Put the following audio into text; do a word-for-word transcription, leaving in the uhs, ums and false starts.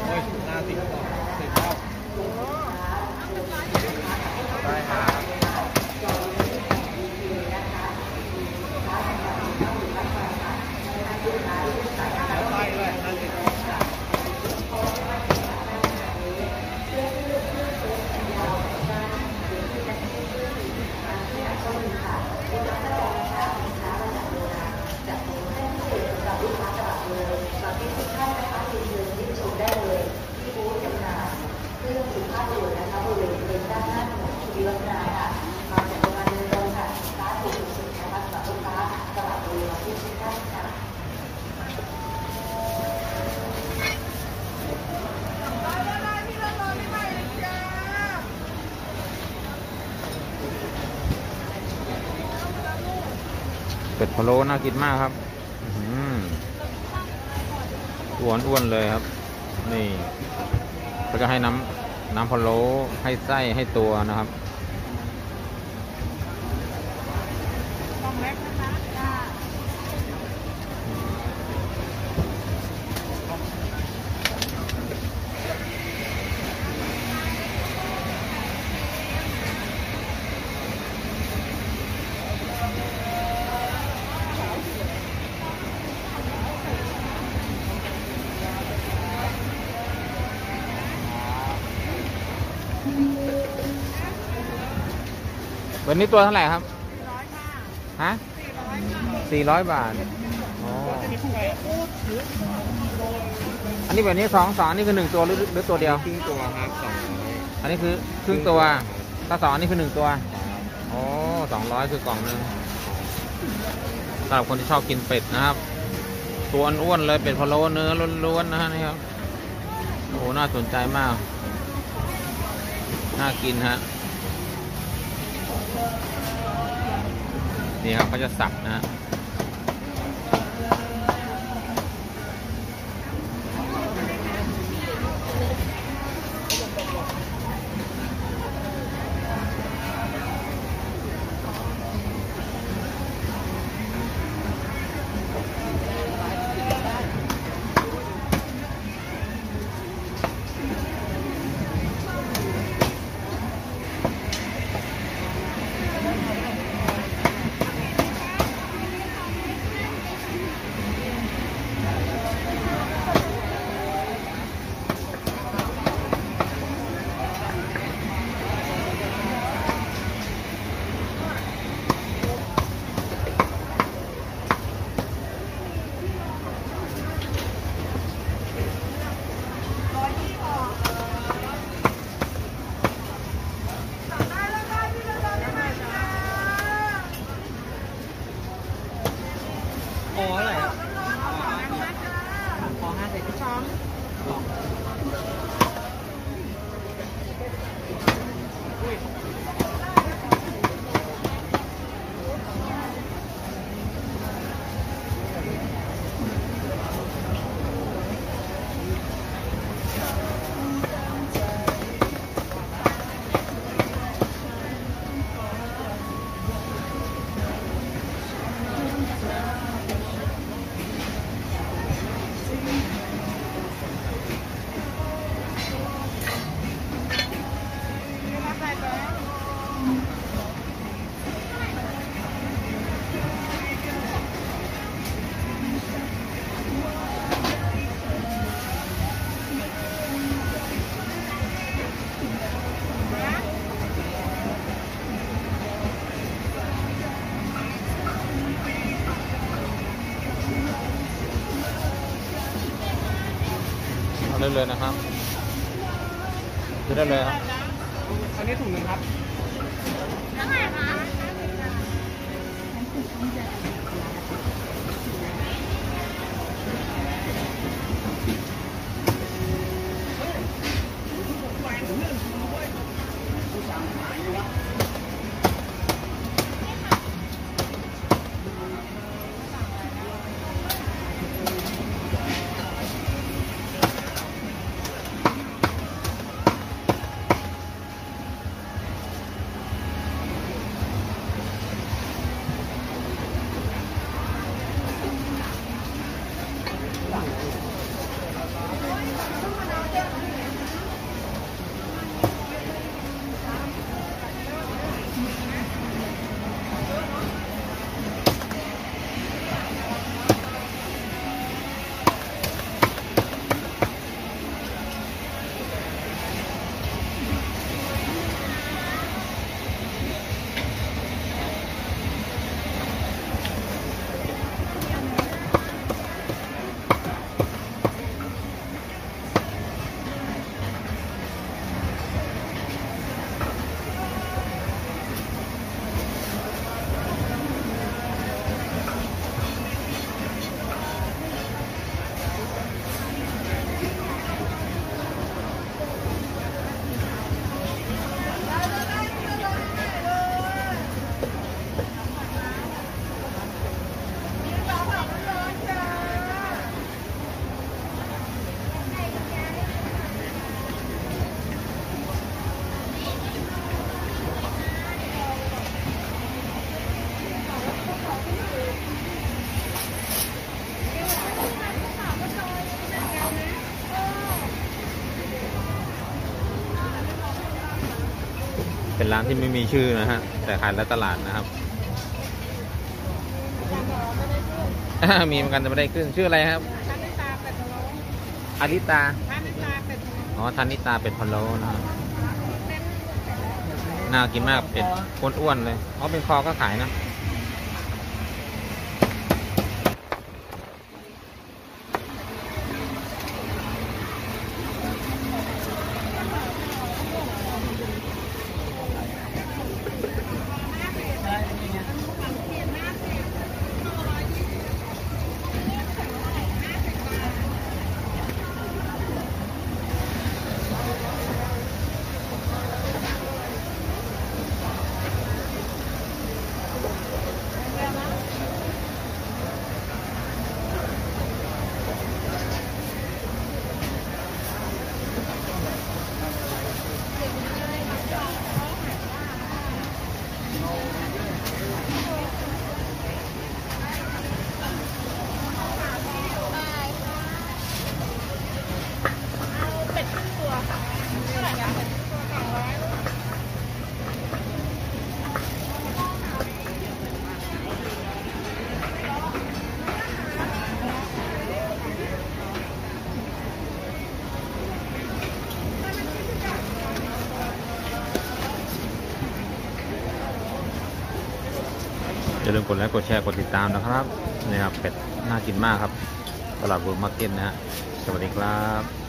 โอ้ยหน้าติดต่อติดเข้าได้ครับแล้วไส้ด้วยห้าสิบเป็ดพะโล้น่ากินมากครับอ้วนอ้วนเลยครับนี่เขาจะให้น้ำน้ำพะโล้ให้ไส้ให้ตัวนะครับวันนี้ตัวเท่าไหร่ครับฮะสี่ร้อยบาทอ๋ออันนี้แบบนี้สองสองนี่คือหนึ่งตัวหรือหรือตัวเดียวครึ่งตัวครับสองอันนี้คือครึ่งตัวถ้าสองอันนี้คือหนึ่งตัวโอ้สองร้อยคือกล่องนึงสำหรับคนที่ชอบกินเป็ดนะครับตัวอ้วนเลยเป็ดพะโล้เนื้อล้วนๆนะฮะนี่ครับโอ้น่าสนใจมากน่ากินฮะนี่ครับเขาจะสับนะฮะโอ้อะไรอ่ะพอห้าสิบช้อนได้เลยนะครับได้เลยครับอันนี้ถุงหนึ่งครับเท่าไหร่คะเป็นร้านที่ไม่มีชื่อนะฮะแต่ขายในตลาดนะครับ มีเหมือนกันจะไม่ได้ขึ้นชื่ออะไรครับทานิตาเป็ดพะโล้อาริตาทานิตาเป็ดพะโล้อ๋อทานิตาเป็ดพะโล้นะครับน่ากินมากเป็ดอ้วนๆเลยอ๋อเป็นคอก็ขายนะเป็ดครึ่งตัวค่ะเท่าไหร่คะเป็ดครึ่งตัวสองร้อยอย่าลืมกดไลค์กดแชร์กดติดตามนะครับนี่ครับเป็ดน่ากินมากครับตลาดเวิร์กมาร์เก็ตนะฮะสวัสดีครับ